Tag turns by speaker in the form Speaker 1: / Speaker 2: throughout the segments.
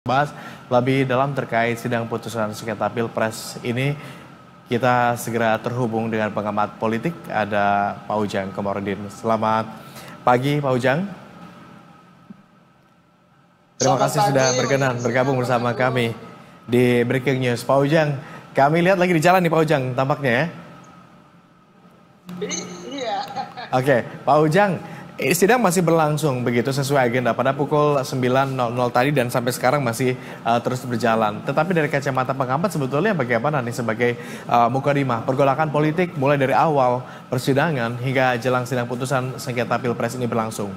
Speaker 1: Bahas lebih dalam terkait sidang putusan sengketa Pilpres ini, kita segera terhubung dengan pengamat politik, ada Pak Ujang Komarudin. Selamat pagi Pak Ujang. Terima
Speaker 2: Selamat
Speaker 1: kasih
Speaker 2: pagi,
Speaker 1: sudah berkenan bergabung bersama kami di Breaking News. Pak Ujang, kami lihat lagi di jalan nih Pak Ujang tampaknya ya.
Speaker 2: Iya.
Speaker 1: Oke, Pak Ujang, sidang masih berlangsung begitu sesuai agenda pada pukul 9.00 tadi dan sampai sekarang masih terus berjalan. Tetapi dari kacamata pengamat sebetulnya bagaimana nih sebagai mukadimah pergolakan politik mulai dari awal persidangan hingga jelang sidang putusan sengketa Pilpres ini berlangsung?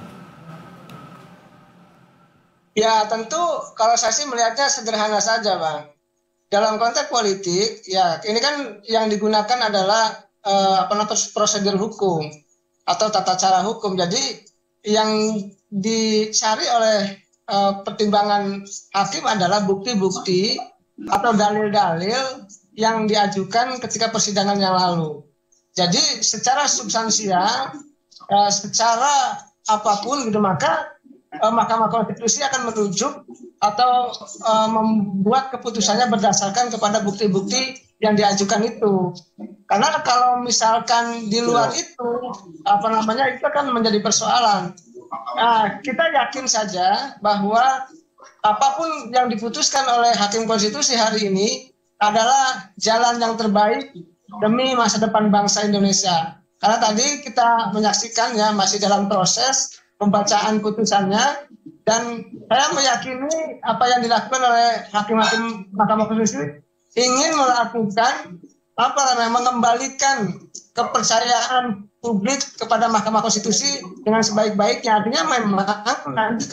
Speaker 2: Ya tentu kalau saya sih melihatnya sederhana saja, Bang. Dalam konteks politik, ya ini kan yang digunakan adalah prosedur hukum atau tata cara hukum. Jadi yang dicari oleh pertimbangan hakim adalah bukti-bukti atau dalil-dalil yang diajukan ketika persidangan yang lalu. Jadi secara substansial, secara apapun gitu, maka Mahkamah Konstitusi akan merujuk atau membuat keputusannya berdasarkan kepada bukti-bukti yang diajukan itu. Karena kalau misalkan di luar itu, itu akan menjadi persoalan. Nah, kita yakin saja bahwa apapun yang diputuskan oleh Hakim Konstitusi hari ini adalah jalan yang terbaik demi masa depan bangsa Indonesia. Karena tadi kita menyaksikan ya masih dalam proses pembacaan putusannya, dan saya meyakini apa yang dilakukan oleh hakim-hakim Mahkamah Konstitusi ingin melakukan mengembalikan kepercayaan publik kepada Mahkamah Konstitusi dengan sebaik-baiknya. Artinya memang nanti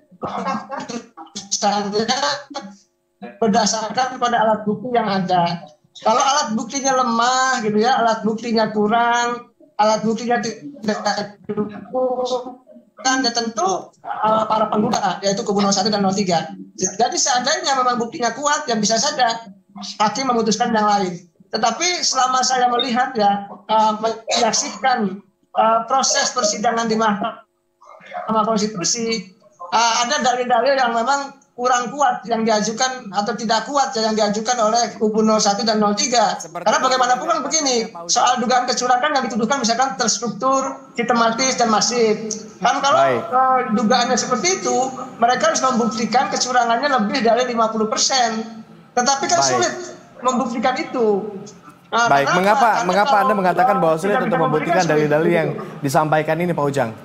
Speaker 2: berdasarkan pada alat bukti yang ada. Kalau alat buktinya lemah gitu ya, alat buktinya kurang, alat buktinya tidak cukup, kan tentu para pengguna yaitu kubu 01 dan 03. Jadi seandainya memang buktinya kuat, yang bisa saja hakim memutuskan yang lain. Tetapi selama saya melihat ya menyaksikan proses persidangan di Mahkamah Konstitusi, ada dalil-dalil yang memang kurang kuat yang diajukan atau tidak kuat yang diajukan oleh kubu 01 dan 03. Karena bagaimanapun kan begini, soal dugaan kecurangan yang dituduhkan misalkan terstruktur, sistematis dan masif. Kan kalau dugaannya seperti itu, mereka harus membuktikan kecurangannya lebih dari 50%. Tetapi kan sulit membuktikan itu.
Speaker 1: Nah, baik, mengapa Anda mengatakan bahwa sulit untuk membuktikan dalil-dalil yang disampaikan ini, Pak Ujang?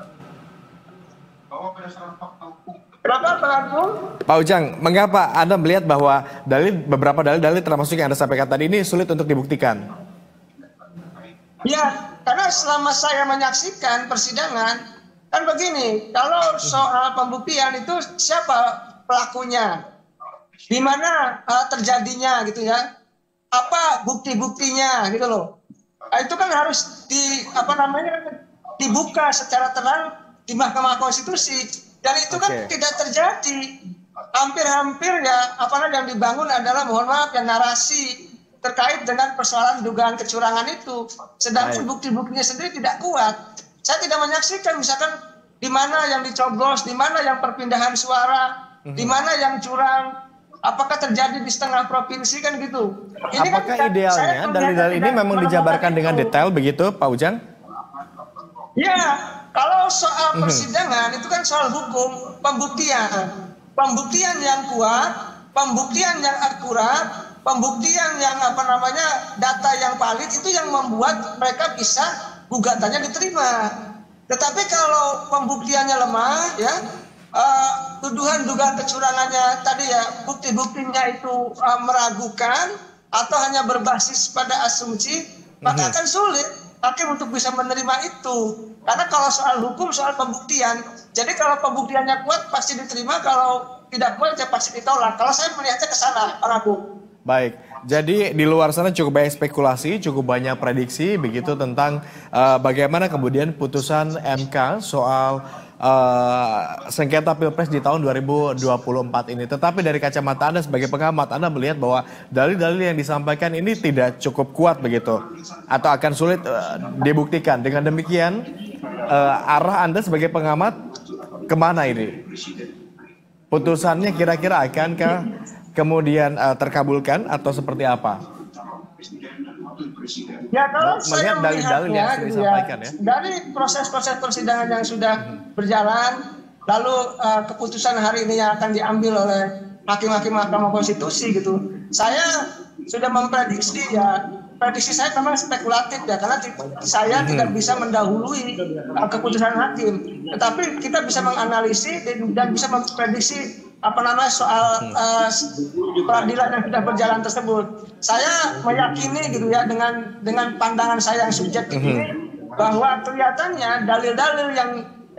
Speaker 2: Kenapa, Pak Agung?
Speaker 1: Pak Ujang, mengapa Anda melihat bahwa beberapa dalil-dalil termasuk yang Anda sampaikan tadi ini sulit untuk dibuktikan?
Speaker 2: Ya, karena selama saya menyaksikan persidangan, kan begini, kalau soal pembuktian itu siapa pelakunya, di mana terjadinya gitu ya, apa bukti-buktinya gitu loh. Nah, itu kan harus dibuka secara terang di Mahkamah Konstitusi. Dan itu kan tidak terjadi. Hampir-hampir ya yang dibangun adalah, mohon maaf ya, narasi terkait dengan persoalan dugaan kecurangan itu. Sedangkan bukti-buktinya sendiri tidak kuat. Saya tidak menyaksikan misalkan di mana yang dicoblos, di mana yang perpindahan suara, di mana yang curang, apakah terjadi di setengah provinsi kan gitu.
Speaker 1: Ini apakah kan idealnya dalil-dalil ini memang dijabarkan dengan detail begitu, Pak Ujang?
Speaker 2: Ya, kalau soal persidangan itu kan soal hukum, pembuktian. Pembuktian yang kuat, pembuktian yang akurat, pembuktian yang data yang valid, itu yang membuat mereka bisa gugatannya diterima. Tetapi kalau pembuktiannya lemah ya, tuduhan dugaan kecurangannya tadi ya, bukti-buktinya itu meragukan atau hanya berbasis pada asumsi, maka akan sulit hakim untuk bisa menerima itu. Karena kalau soal hukum, soal pembuktian, jadi kalau pembuktiannya kuat pasti diterima, kalau tidak kuat ya pasti ditolak. Kalau saya melihatnya ke sana, Pak Rabu.
Speaker 1: Baik, jadi di luar sana cukup banyak spekulasi, cukup banyak prediksi begitu tentang bagaimana kemudian putusan MK soal sengketa Pilpres di tahun 2024 ini. Tetapi dari kacamata Anda sebagai pengamat, Anda melihat bahwa dalil-dalil yang disampaikan ini tidak cukup kuat begitu, atau akan sulit dibuktikan. Dengan demikian, arah Anda sebagai pengamat kemana ini? putusannya kira-kira akankah kemudian terkabulkan atau seperti apa?
Speaker 2: Ya kalau saya
Speaker 1: Melihat dalil-dalil yang
Speaker 2: melihatnya
Speaker 1: sudah
Speaker 2: gitu ya,
Speaker 1: disampaikan ya.
Speaker 2: dari proses-proses persidangan yang sudah berjalan, lalu keputusan hari ini yang akan diambil oleh hakim-hakim Mahkamah Konstitusi gitu, saya sudah memprediksi ya, prediksi saya memang spekulatif ya, karena saya tidak bisa mendahului keputusan hakim, tetapi kita bisa menganalisis dan bisa memprediksi apa namanya soal peradilan yang sudah berjalan tersebut. Saya meyakini gitu ya dengan pandangan saya yang subjektif ini bahwa kelihatannya dalil-dalil yang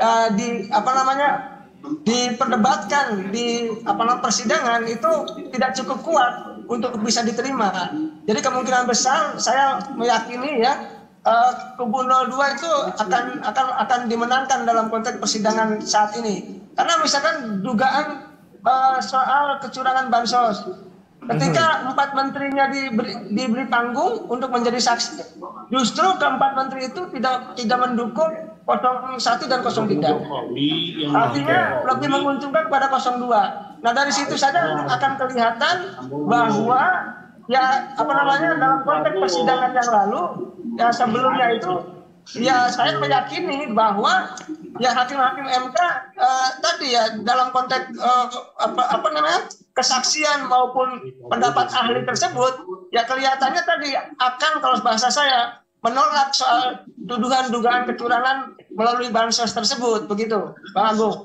Speaker 2: diperdebatkan di persidangan itu tidak cukup kuat untuk bisa diterima. Jadi kemungkinan besar saya meyakini ya kubu 02 itu akan dimenangkan dalam konteks persidangan saat ini. Karena misalkan dugaan soal kecurangan bansos, ketika 4 menterinya diberi panggung untuk menjadi saksi, justru keempat menteri itu tidak mendukung 01 dan 03. Artinya lebih menguntungkan pada 02. Nah dari situ saja akan kelihatan bahwa ya dalam konteks persidangan yang lalu ya sebelumnya itu ya saya meyakini bahwa ya hakim-hakim MK tadi ya dalam konteks kesaksian maupun pendapat ahli tersebut ya kelihatannya tadi akan kalau bahasa saya menolak soal tuduhan dugaan kecurangan melalui bansos tersebut, begitu Bang Agung.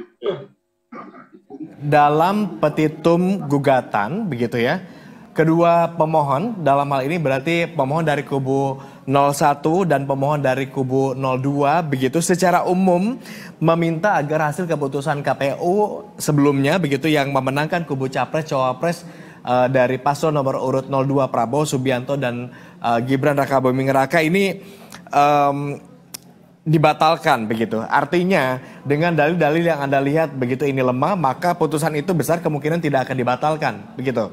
Speaker 1: Dalam petitum gugatan begitu ya, kedua pemohon dalam hal ini berarti pemohon dari kubu 01 dan pemohon dari kubu 02 begitu secara umum meminta agar hasil keputusan KPU sebelumnya begitu yang memenangkan kubu Capres-Cawapres dari paslon nomor urut 02 Prabowo Subianto dan Gibran Rakabuming Raka ini dibatalkan begitu. Artinya dengan dalil-dalil yang Anda lihat begitu ini lemah, maka putusan itu besar kemungkinan tidak akan dibatalkan, begitu.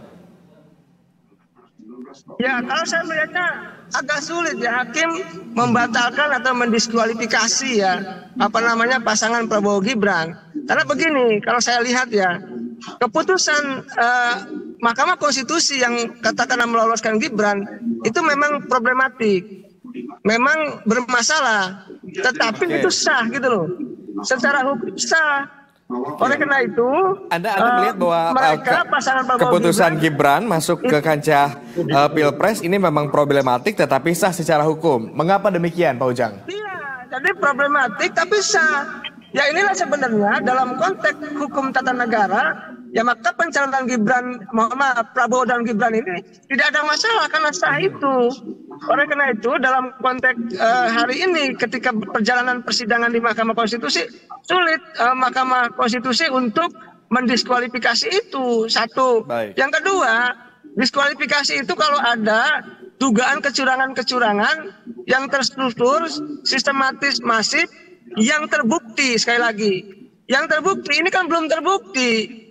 Speaker 2: Ya, kalau saya melihatnya agak sulit ya hakim membatalkan atau mendiskualifikasi ya pasangan Prabowo Gibran. Karena begini, kalau saya lihat ya, keputusan Mahkamah Konstitusi yang katakanlah meloloskan Gibran itu memang problematik. Memang bermasalah, tetapi itu sah gitu loh. Secara hukum sah. Oleh karena itu,
Speaker 1: Anda melihat bahwa keputusan Gibran masuk ke kancah Pilpres ini memang problematik tetapi sah secara hukum. Mengapa demikian, Pak Ujang?
Speaker 2: Iya, jadi problematik tapi sah. Ya inilah sebenarnya dalam konteks hukum tata negara, ya maka pencalonan Prabowo dan Gibran ini tidak ada masalah karena sah itu. Oleh karena itu dalam konteks hari ini ketika perjalanan persidangan di Mahkamah Konstitusi sulit Mahkamah Konstitusi untuk mendiskualifikasi itu. Satu.
Speaker 1: Baik.
Speaker 2: Yang kedua, diskualifikasi itu kalau ada dugaan kecurangan-kecurangan yang terstruktur, sistematis, masif, yang terbukti sekali lagi. Yang terbukti ini kan belum terbukti.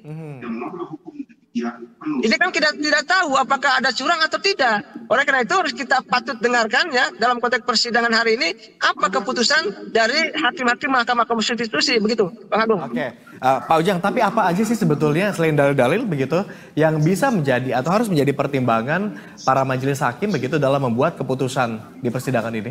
Speaker 2: Ini kan kita tidak tahu apakah ada curang atau tidak. Oleh karena itu harus kita patut dengarkan ya dalam konteks persidangan hari ini apa keputusan dari hakim-hakim Mahkamah Konstitusi begitu, Bang Agung.
Speaker 1: Oke, Pak Ujang, tapi apa aja sih sebetulnya selain dalil-dalil begitu yang bisa menjadi atau harus menjadi pertimbangan para majelis hakim begitu dalam membuat keputusan di persidangan ini?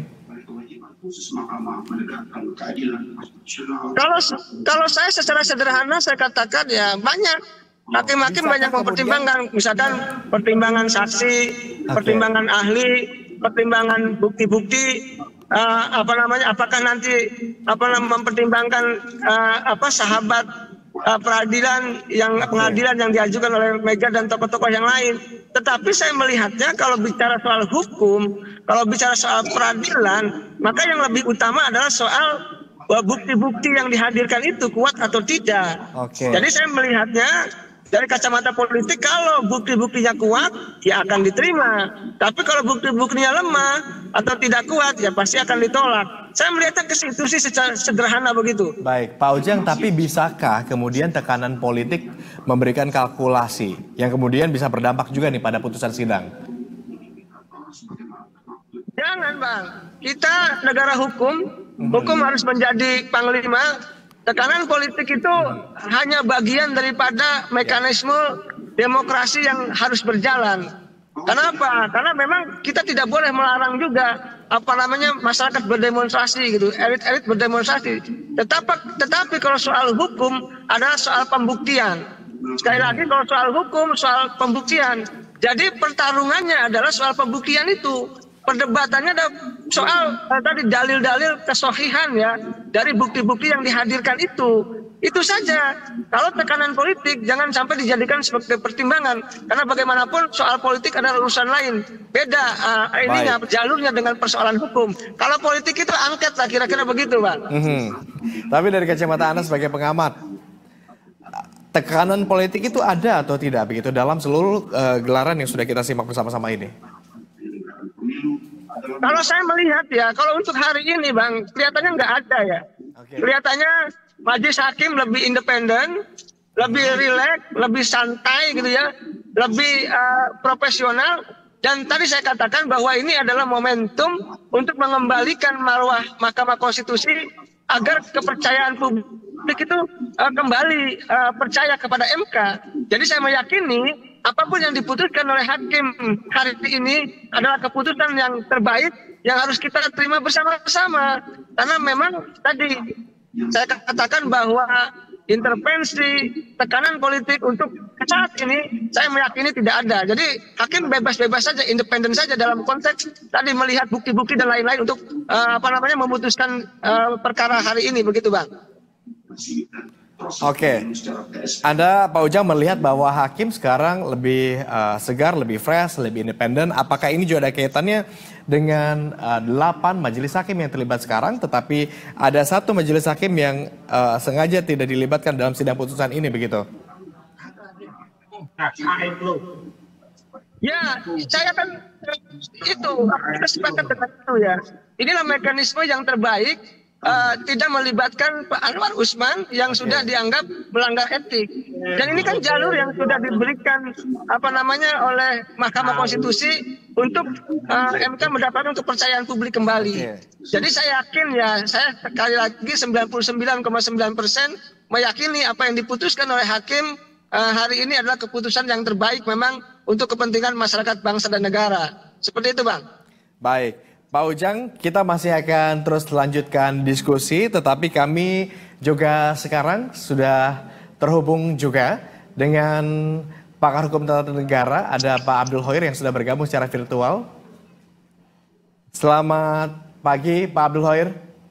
Speaker 2: Kalau saya secara sederhana saya katakan ya banyak hakim-hakim banyak mempertimbangkan, misalkan pertimbangan saksi, pertimbangan ahli, pertimbangan bukti-bukti, apakah nanti mempertimbangkan sahabat pengadilan yang diajukan oleh Mega dan tokoh-tokoh yang lain. Tetapi saya melihatnya kalau bicara soal hukum, kalau bicara soal peradilan, maka yang lebih utama adalah soal bukti-bukti yang dihadirkan itu kuat atau tidak. Jadi saya melihatnya dari kacamata politik, kalau bukti-buktinya kuat ya akan diterima. Tapi kalau bukti-buktinya lemah atau tidak kuat ya pasti akan ditolak. Saya melihatnya ke situ sih secara sederhana begitu.
Speaker 1: Baik, Pak Ujang, tapi bisakah kemudian tekanan politik memberikan kalkulasi yang kemudian bisa berdampak juga nih pada putusan sidang?
Speaker 2: Jangan Bang, kita negara hukum, hukum harus menjadi panglima tekanan politik itu hanya bagian daripada mekanisme demokrasi yang harus berjalan. Kenapa? Karena memang kita tidak boleh melarang juga masyarakat berdemonstrasi gitu, elit-elit berdemonstrasi. Tetapi kalau soal hukum adalah soal pembuktian. Sekali lagi kalau soal hukum, soal pembuktian. Jadi pertarungannya adalah soal pembuktian itu. Perdebatannya ada soal tadi dalil-dalil kesohihan ya dari bukti-bukti yang dihadirkan itu. Itu saja. Kalau tekanan politik jangan sampai dijadikan sebagai pertimbangan, karena bagaimanapun soal politik adalah urusan lain. Beda jalurnya dengan persoalan hukum. Kalau politik itu angket lah, kira-kira begitu, Pak.
Speaker 1: Tapi dari kacamata Anda sebagai pengamat, tekanan politik itu ada atau tidak begitu dalam seluruh gelaran yang sudah kita simak bersama-sama ini?
Speaker 2: Kalau saya melihat ya, kalau untuk hari ini, Bang, kelihatannya nggak ada ya. Kelihatannya Majelis Hakim lebih independen, lebih rileks, lebih santai gitu ya, lebih profesional. Dan tadi saya katakan bahwa ini adalah momentum untuk mengembalikan marwah Mahkamah Konstitusi agar kepercayaan publik itu kembali percaya kepada MK. Jadi saya meyakini apapun yang diputuskan oleh hakim hari ini adalah keputusan yang terbaik yang harus kita terima bersama-sama. Karena memang tadi saya katakan bahwa intervensi tekanan politik untuk saat ini saya meyakini tidak ada. Jadi hakim bebas-bebas saja, independen saja dalam konteks tadi melihat bukti-bukti dan lain-lain untuk memutuskan perkara hari ini, begitu, Bang.
Speaker 1: Oke, Anda Pak Ujang melihat bahwa hakim sekarang lebih segar, lebih fresh, lebih independen. Apakah ini juga ada kaitannya dengan 8 majelis hakim yang terlibat sekarang, tetapi ada 1 majelis hakim yang sengaja tidak dilibatkan dalam sidang putusan ini, begitu?
Speaker 2: Ya, saya kan itu, kita sepakat dengan itu ya. Inilah mekanisme yang terbaik. Tidak melibatkan Pak Anwar Usman yang sudah dianggap melanggar etik. Dan ini kan jalur yang sudah diberikan oleh Mahkamah Konstitusi untuk MK mendapatkan kepercayaan publik kembali. Jadi saya yakin ya, saya sekali lagi 99,9% meyakini apa yang diputuskan oleh hakim hari ini adalah keputusan yang terbaik memang untuk kepentingan masyarakat, bangsa dan negara. Seperti itu, Bang.
Speaker 1: Baik. Pak Ujang, kita masih akan terus lanjutkan diskusi, tetapi kami juga sekarang sudah terhubung juga dengan pakar hukum tata negara, ada Pak Abdul Hoir yang sudah bergabung secara virtual. Selamat pagi, Pak Abdul Hoir.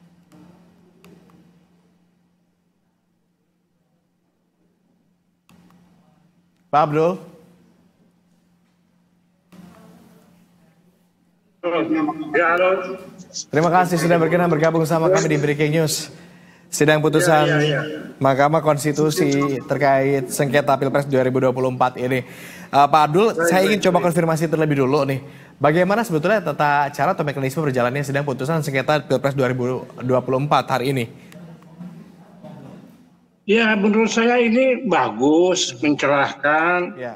Speaker 1: Pak Abdul.
Speaker 3: Ya, halo.
Speaker 1: Terima kasih sudah berkenan bergabung sama kami di Breaking News. Sidang putusan Mahkamah Konstitusi terkait sengketa Pilpres 2024 ini. Pak Abdul, saya ingin coba konfirmasi terlebih dulu nih. Bagaimana sebetulnya tata cara atau mekanisme berjalannya sidang putusan sengketa Pilpres 2024 hari ini?
Speaker 3: Ya, menurut saya ini bagus, mencerahkan, ya,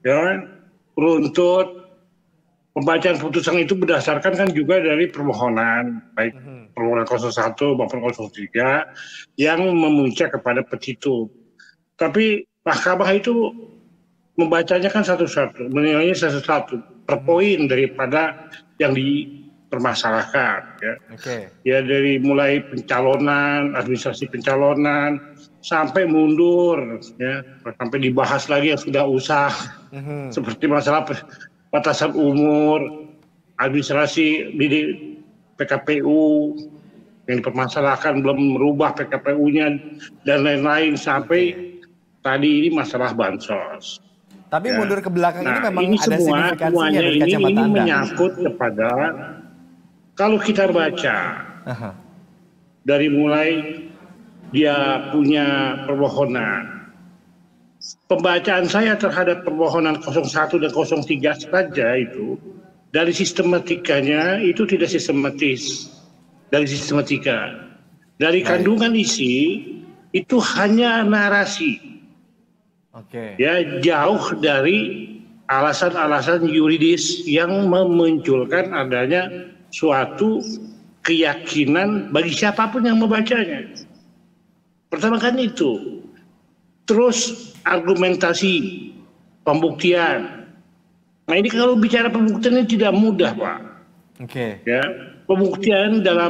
Speaker 3: runtut. Pembacaan putusan itu berdasarkan kan juga dari permohonan, baik permohonan 01 maupun 03 yang memuncak kepada petitum. Tapi mahkamah itu membacanya kan satu-satu, menilainya satu-satu, per poin daripada yang dipermasalahkan. Ya. Ya dari mulai pencalonan, administrasi pencalonan, sampai mundur, ya, sampai dibahas lagi yang sudah usah, seperti masalah batasan umur, administrasi di PKPU yang dipermasalahkan belum merubah PKPU-nya dan lain-lain sampai tadi ini masalah bansos.
Speaker 1: Tapi mundur ke belakang ini memang
Speaker 3: ini
Speaker 1: ada signifikansinya dari kacamata Anda.
Speaker 3: Ini menyangkut kepada kalau kita baca dari mulai dia punya permohonan. Pembacaan saya terhadap permohonan 01 dan 03 saja itu dari sistematikanya itu tidak sistematis. Dari sistematika. Dari kandungan isi itu hanya narasi. Ya, jauh dari alasan-alasan yuridis yang memunculkan adanya suatu keyakinan bagi siapapun yang membacanya. Pertama kan itu. Terus argumentasi pembuktian. Nah ini kalau bicara pembuktian ini tidak mudah, Pak.
Speaker 1: Oke.
Speaker 3: Ya, pembuktian dalam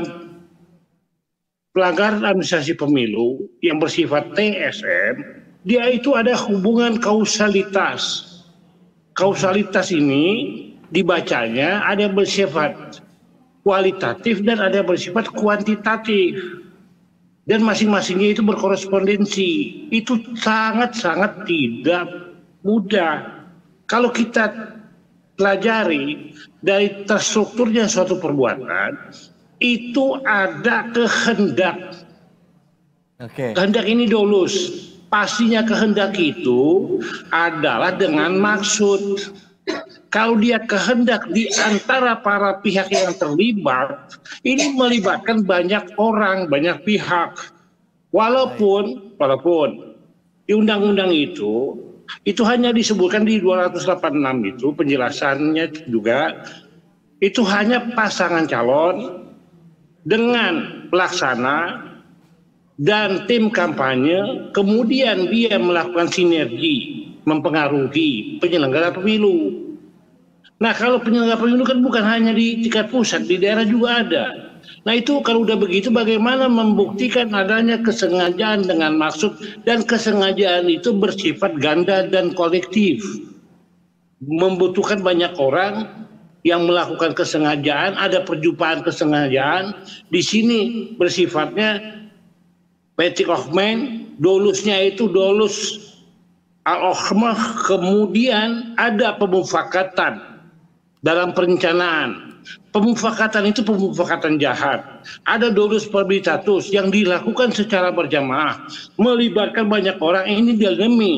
Speaker 3: pelanggaran administrasi pemilu yang bersifat TSM, dia itu ada hubungan kausalitas. Kausalitas ini dibacanya ada yang bersifat kualitatif dan ada yang bersifat kuantitatif. Dan masing-masingnya itu berkorespondensi. Itu sangat-sangat tidak mudah. Kalau kita pelajari dari terstrukturnya suatu perbuatan, itu ada kehendak. Kehendak ini dolus. Pastinya kehendak itu adalah dengan maksud. Kalau dia kehendak di antara para pihak yang terlibat, ini melibatkan banyak orang, banyak pihak. Walaupun di undang-undang itu hanya disebutkan di 286 itu penjelasannya juga, itu hanya pasangan calon dengan pelaksana dan tim kampanye, kemudian dia melakukan sinergi, mempengaruhi penyelenggara pemilu. Nah kalau penyelenggara pemilu kan bukan hanya di tingkat pusat, di daerah juga ada. Nah itu kalau udah begitu bagaimana membuktikan adanya kesengajaan dengan maksud, dan kesengajaan itu bersifat ganda dan kolektif. Membutuhkan banyak orang yang melakukan kesengajaan, ada perjumpaan kesengajaan. Di sini bersifatnya Petik Ohmen, dolusnya itu dolus al-okhmah, kemudian ada pemufakatan dalam perencanaan. Pemufakatan itu pemufakatan jahat. Ada dolus probitatus yang dilakukan secara berjamaah, melibatkan banyak orang, ini dilemi.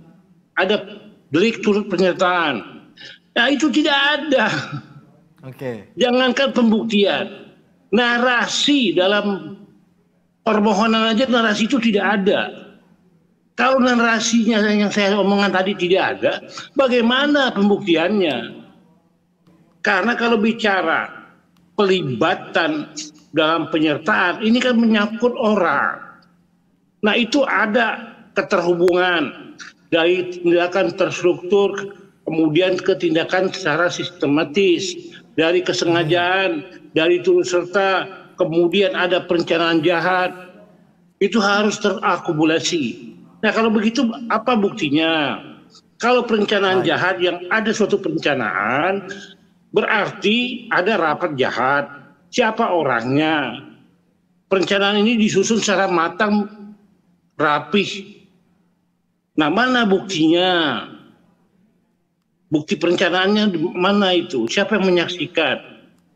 Speaker 3: Ada delik turut penyertaan. Nah itu tidak ada. Jangankan pembuktian, narasi dalam permohonan aja narasi itu tidak ada. Kalau narasinya yang saya omongkan tadi tidak ada, bagaimana pembuktiannya? Karena kalau bicara pelibatan dalam penyertaan, ini kan menyangkut orang. Nah itu ada keterhubungan dari tindakan terstruktur, kemudian ke tindakan secara sistematis, dari kesengajaan, dari turut serta, kemudian ada perencanaan jahat, itu harus terakumulasi. Nah kalau begitu apa buktinya? Kalau perencanaan jahat, yang ada suatu perencanaan, berarti ada rapat jahat. Siapa orangnya? Perencanaan ini disusun secara matang, rapih. Nah mana buktinya? Bukti perencanaannya mana itu? Siapa yang menyaksikan?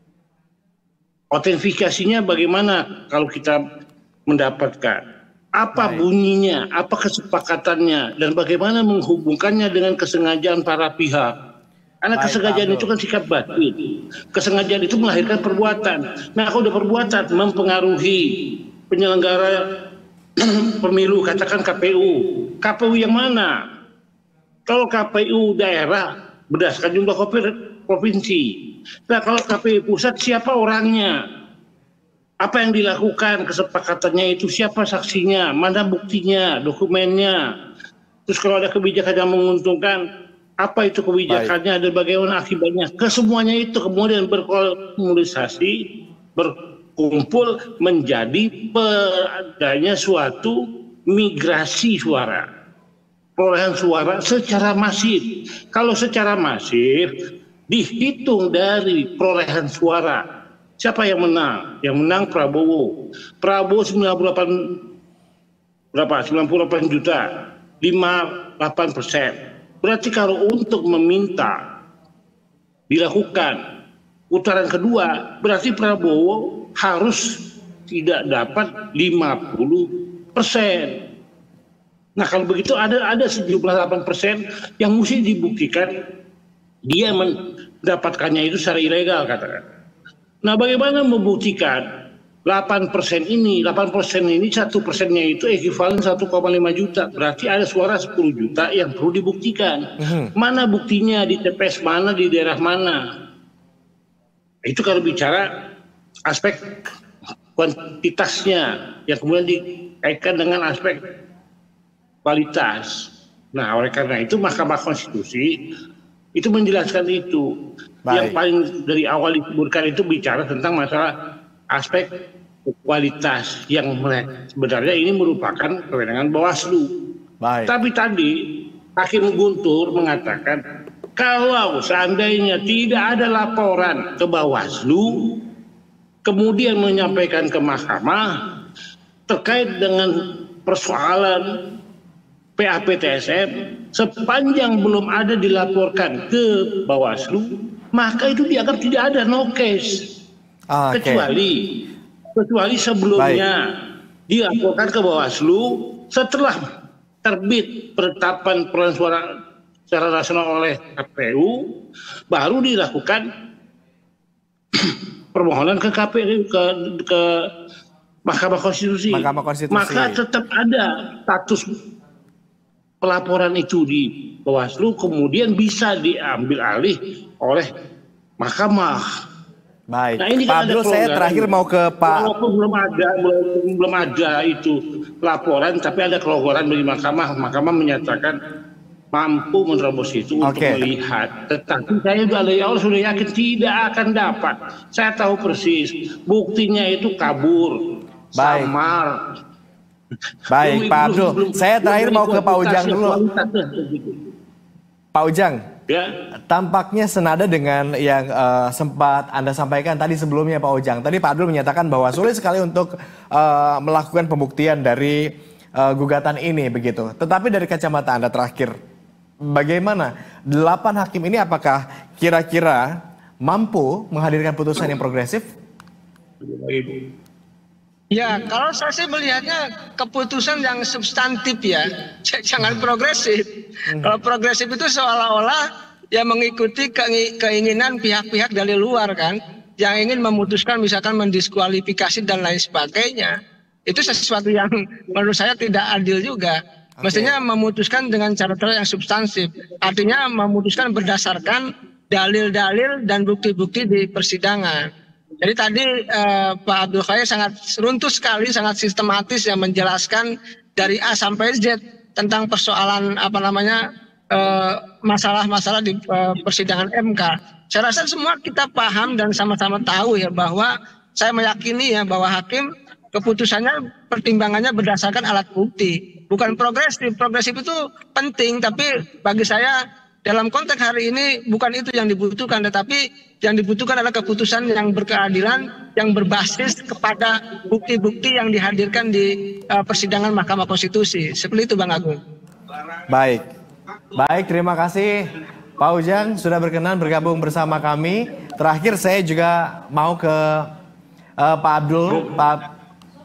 Speaker 3: Autentifikasinya bagaimana kalau kita mendapatkan? Apa bunyinya? Apa kesepakatannya? Dan bagaimana menghubungkannya dengan kesengajaan para pihak? Karena kesengajaan itu kan sikap batin. Kesengajaan itu melahirkan perbuatan. Nah kalau udah perbuatan mempengaruhi penyelenggara pemilu, katakan KPU. KPU yang mana? Kalau KPU daerah berdasarkan jumlah provinsi. Nah kalau KPU pusat siapa orangnya? Apa yang dilakukan, kesepakatannya itu, siapa saksinya, mana buktinya, dokumennya. Terus kalau ada kebijakan yang menguntungkan, apa itu kebijakannya dan bagaimana akibatnya. Kesemuanya itu kemudian berkomunikasi, berkumpul menjadi adanya suatu migrasi suara. Perolehan suara secara masif. Kalau secara masif dihitung dari perolehan suara. Siapa yang menang? Yang menang Prabowo. Prabowo 98 juta, 58%. Berarti kalau untuk meminta dilakukan putaran kedua, berarti Prabowo harus tidak dapat 50%. Nah kalau begitu ada sejumlah 8% yang mesti dibuktikan dia mendapatkannya itu secara ilegal katakan. Nah bagaimana membuktikan 8% ini 1%-nya itu ekuivalen 1,5 juta, berarti ada suara 10 juta yang perlu dibuktikan. Mana buktinya, di TPS mana, di daerah mana? Itu kalau bicara aspek kuantitasnya yang kemudian kaitkan dengan aspek kualitas. Nah, oleh karena itu Mahkamah Konstitusi itu menjelaskan itu. Yang paling dari awal disebutkan itu bicara tentang masalah aspek kualitas yang sebenarnya ini merupakan kewenangan Bawaslu. Tapi tadi Hakim Guntur mengatakan kalau seandainya tidak ada laporan ke Bawaslu, kemudian menyampaikan ke Mahkamah terkait dengan persoalan PAP-TSM, sepanjang belum ada dilaporkan ke Bawaslu, maka itu dianggap tidak ada, no case. Kecuali sebelumnya dilaporkan ke Bawaslu setelah terbit penetapan perolehan suara secara nasional oleh KPU, baru dilakukan permohonan ke KPU ke Mahkamah Konstitusi. Maka tetap ada status pelaporan itu di Bawaslu, kemudian bisa diambil alih oleh Mahkamah.
Speaker 1: Nah, ini Pak Abdul, saya terakhir mau ke Pak.
Speaker 3: Walaupun belum ada itu laporan, tapi ada kelonggaran dari Mahkamah. Mahkamah menyatakan mampu menerobos itu untuk melihat. Tetapi saya dari awal sudah yakin tidak akan dapat. Saya tahu persis buktinya itu kabur, samar.
Speaker 1: Baik, Pak Abdul. Saya terakhir mau ke Pak Ujang dulu. Pak Ujang, tampaknya senada dengan yang sempat Anda sampaikan tadi sebelumnya, Pak Ujang. Tadi Pak Abdul menyatakan bahwa sulit sekali untuk melakukan pembuktian dari gugatan ini, begitu. Tetapi dari kacamata Anda terakhir, bagaimana 8 hakim ini apakah kira-kira mampu menghadirkan putusan yang progresif?
Speaker 2: Ya, kalau saya sih melihatnya keputusan yang substantif ya, jangan progresif. Kalau progresif itu seolah-olah ya mengikuti keinginan pihak-pihak dari luar kan, yang ingin memutuskan misalkan mendiskualifikasi dan lain sebagainya. Itu sesuatu yang menurut saya tidak adil juga. Mestinya memutuskan dengan cara-cara yang substansif. Artinya memutuskan berdasarkan dalil-dalil dan bukti-bukti di persidangan. Jadi tadi Pak Abdul Khair sangat runtuh sekali, sangat sistematis yang menjelaskan dari A sampai Z tentang persoalan masalah-masalah di persidangan MK. Saya rasa semua kita paham dan sama-sama tahu ya bahwa saya meyakini ya bahwa hakim keputusannya pertimbangannya berdasarkan alat bukti, bukan progresif. Progresif itu penting, tapi bagi saya dalam konteks hari ini bukan itu yang dibutuhkan, tetapi yang dibutuhkan adalah keputusan yang berkeadilan, yang berbasis kepada bukti-bukti yang dihadirkan di persidangan Mahkamah Konstitusi. Seperti itu, Bang Agung.
Speaker 1: Baik, terima kasih Pak Ujang sudah berkenan bergabung bersama kami. Terakhir saya juga mau ke Pak Abdul. Pak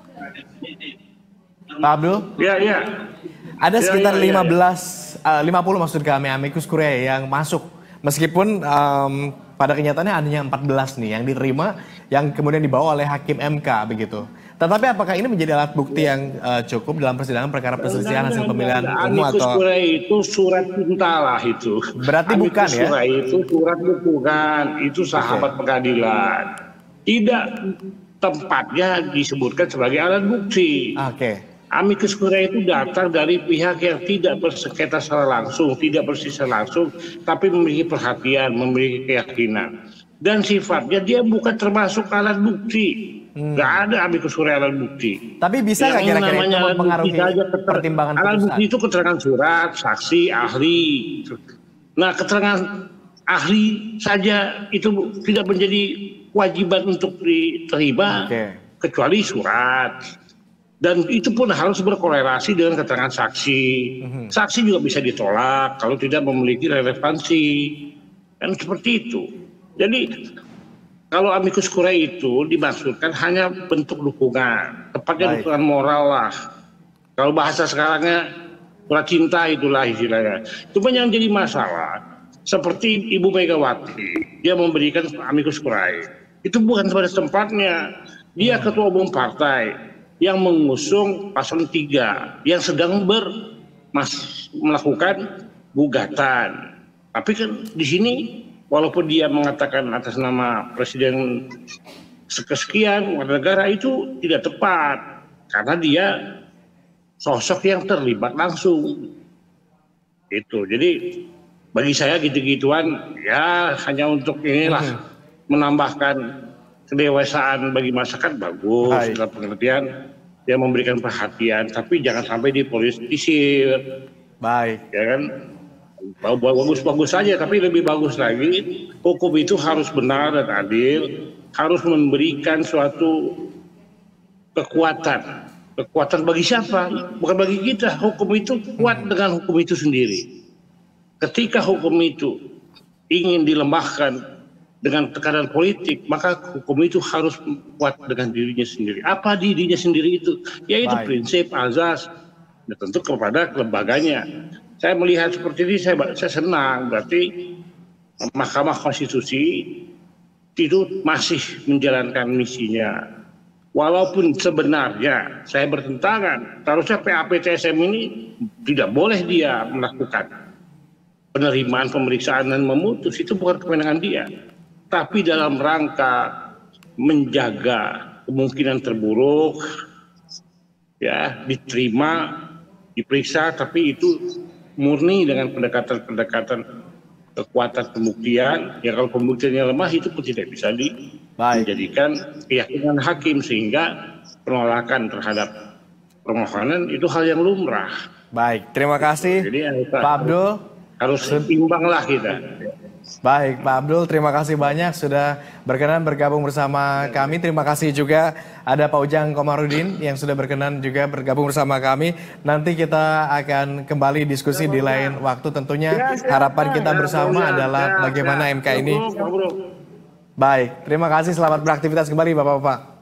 Speaker 1: Abdul?
Speaker 3: Iya.
Speaker 1: Ada sekitar 50 maksud kami amicus curiae yang masuk. Meskipun pada kenyataannya hanya 14 nih yang diterima, yang kemudian dibawa oleh Hakim MK begitu. Tetapi apakah ini menjadi alat bukti yang cukup dalam persidangan perkara perselisihan hasil pemilihan umum atau?
Speaker 3: Amicus curiae itu surat cinta lah itu.
Speaker 1: Berarti bukan ya? Amicus
Speaker 3: curiae itu surat bukan, itu sahabat pengadilan. Tidak tempatnya disebutkan sebagai alat bukti. Amicus curiae itu datang dari pihak yang tidak bersengketa secara langsung, tidak bersisa langsung, tapi memiliki perhatian, memiliki keyakinan. Dan sifatnya dia bukan termasuk alat bukti. Nggak ada amicus curiae alat bukti.
Speaker 1: Tapi bisa nggak kira-kira itu mempengaruhi pertimbangan putusan?
Speaker 3: Alat bukti itu keterangan surat, saksi, ahli. Nah, keterangan ahli saja itu tidak menjadi kewajiban untuk diterima, kecuali surat. Dan itu pun harus berkorelasi dengan keterangan saksi. Saksi juga bisa ditolak kalau tidak memiliki relevansi. Kan seperti itu. Jadi kalau amicus curiae itu dimaksudkan hanya bentuk dukungan. Tepatnya dukungan moral lah. Kalau bahasa sekarangnya surat cinta itulah istilahnya. Cuma yang jadi masalah seperti Ibu Megawati, dia memberikan amicus curiae. Itu bukan pada tempatnya. Dia ketua umum partai yang mengusung paslon 3 yang sedang melakukan gugatan. Tapi kan di sini walaupun dia mengatakan atas nama presiden sekian negara itu tidak tepat karena dia sosok yang terlibat langsung. Itu. Jadi bagi saya gitu-gituan ya hanya untuk inilah menambahkan kedewasaan bagi masyarakat bagus dalam pengertian ya memberikan perhatian, tapi jangan sampai dipolitisir.
Speaker 1: Baik.
Speaker 3: Ya kan? Bagus-bagus saja, tapi lebih bagus lagi hukum itu harus benar dan adil, harus memberikan suatu kekuatan. Kekuatan bagi siapa? Bukan bagi kita. Hukum itu kuat dengan hukum itu sendiri. Ketika hukum itu ingin dilemahkan dengan tekanan politik, maka hukum itu harus kuat dengan dirinya sendiri. Apa dirinya sendiri itu? Yaitu prinsip, azas, dan tentu kepada lembaganya. Saya melihat seperti ini, saya senang. Berarti Mahkamah Konstitusi itu masih menjalankan misinya. Walaupun sebenarnya saya bertentangan, seharusnya PAPTSM ini tidak boleh dia melakukan penerimaan, pemeriksaan dan memutus, itu bukan kewenangan dia. Tapi dalam rangka menjaga kemungkinan terburuk, ya diterima, diperiksa, tapi itu murni dengan pendekatan-pendekatan kekuatan pembuktian. Ya kalau pembuktiannya lemah itu pun tidak bisa menjadikan keyakinan hakim, sehingga penolakan terhadap permohonan itu hal yang lumrah.
Speaker 1: Baik, terima kasih.
Speaker 3: Jadi
Speaker 1: Pak Abdul.
Speaker 3: Harus seimbanglah kita.
Speaker 1: Baik, Pak Abdul, terima kasih banyak sudah berkenan bergabung bersama kami. Terima kasih juga ada Pak Ujang Komarudin yang sudah berkenan juga bergabung bersama kami. Nanti kita akan kembali diskusi di lain waktu. Tentunya harapan kita bersama adalah bagaimana MK ini. Baik, terima kasih. Selamat beraktivitas kembali Bapak-Bapak.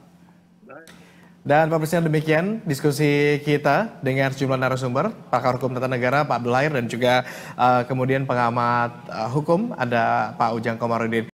Speaker 1: Dan Pak Presiden, demikian diskusi kita dengan sejumlah narasumber, pakar hukum tata negara Pak Abdul Hair dan juga kemudian pengamat hukum ada Pak Ujang Komarudin.